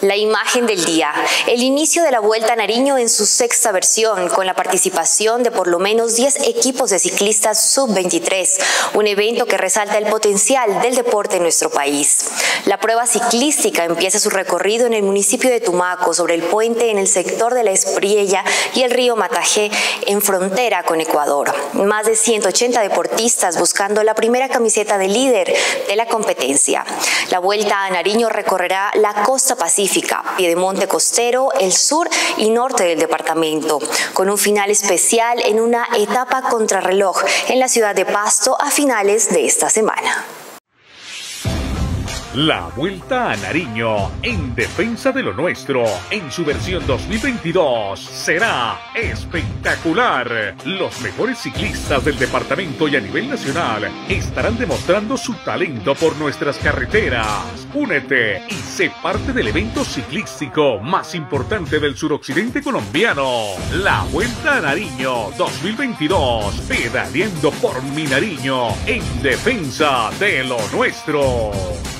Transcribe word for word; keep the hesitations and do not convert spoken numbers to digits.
La imagen del día, el inicio de la Vuelta a Nariño en su sexta versión, con la participación de por lo menos diez equipos de ciclistas sub veintitrés, un evento que resalta el potencial del deporte en nuestro país. La prueba ciclística empieza su recorrido en el municipio de Tumaco, sobre el puente en el sector de la Espriella y el río Matajé, en frontera con Ecuador. Más de ciento ochenta deportistas buscando la primera camiseta de líder de la competencia. La Vuelta a Nariño recorrerá la costa pacífica, Piedemonte costero, el sur y norte del departamento, con un final especial en una etapa contrarreloj en la ciudad de Pasto a finales de esta semana. La Vuelta a Nariño, en defensa de lo nuestro, en su versión dos mil veintidós, será espectacular. Los mejores ciclistas del departamento y a nivel nacional estarán demostrando su talento por nuestras carreteras. Únete y sé parte del evento ciclístico más importante del suroccidente colombiano. La Vuelta a Nariño dos mil veintidós, pedaleando por mi Nariño, en defensa de lo nuestro.